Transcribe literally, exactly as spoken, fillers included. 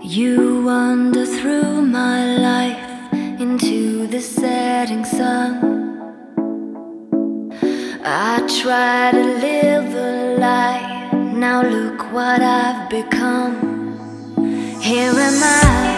You wander through my life into the setting sun. I try to live a lie, now look what I've become. Here am I,